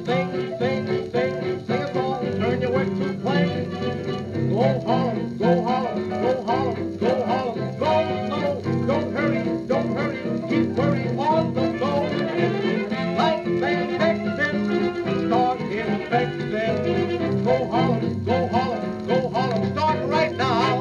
sing a song, turn your work to play. Go Harlem, go Harlem, go Harlem, go Harlem, go slow. Don't hurry, keep worrying on the go. Life and Texas, start infecting. Go Harlem, go Harlem, go Harlem, start right now.